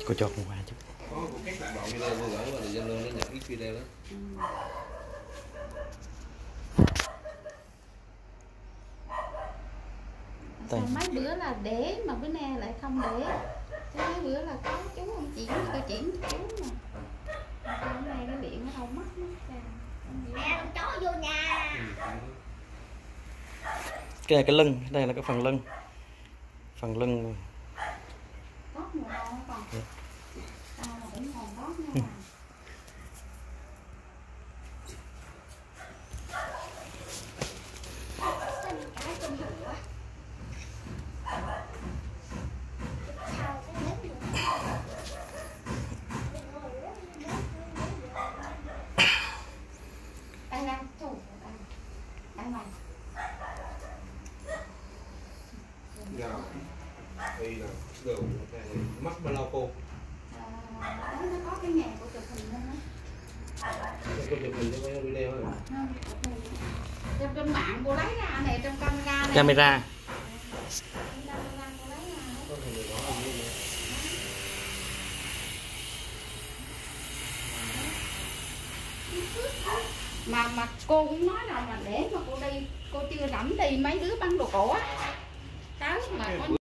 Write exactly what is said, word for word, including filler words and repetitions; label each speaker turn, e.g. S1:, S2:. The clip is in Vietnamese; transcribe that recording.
S1: Cô chọt qua chút.
S2: Có một các đoạn video tôi gửi qua thì Zalo nó nhận ít video đó.
S3: Sao mấy bữa là để mà bữa nay lại không để. Chứ mấy bữa là có chú không chuyển thì tôi chuyển cho chú mà. Sao hôm nay cái điện nó đâu mất mất ra.
S4: Mẹ con chó vô nhà.
S1: Cái này cái lưng, đây là cái phần lưng. Phần lưng.
S3: Tóc mùa đông nó còn. Tao là cũng còn tóc nha. Đang đang chủ đang đang này.
S2: Rồi. Đây là đồ mắt ba lâu cô.
S3: À, nó có cái nhà của chụp hình lên đó.
S2: Cô chụp hình cho mấy video rồi.
S3: Trong trên mạng cô lấy ra này, trong camera này.
S1: Camera.
S2: Có thể người đó là như vậy.
S3: mà mà cô cũng nói rằng là để mà cô đi cô chưa rảnh đi mấy đứa băng đồ cổ á, tới mà có